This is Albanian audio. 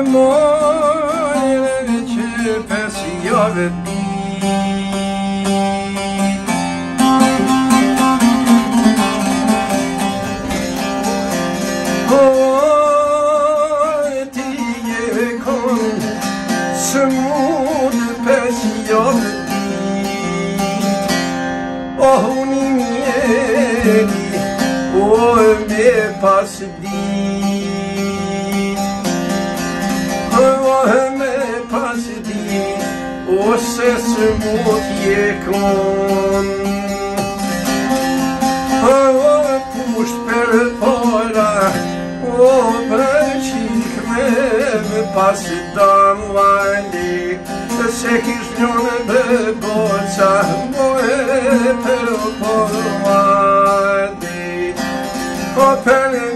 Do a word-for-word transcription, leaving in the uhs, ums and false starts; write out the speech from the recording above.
Mojre që pes jave O, ti je kon së mund pes jave O, unë mjeri O, me pas dit Ose së mot je kon O pusht për para O për qik me me pas dam vali Se kish njone bë boqa Mo e për por vali O për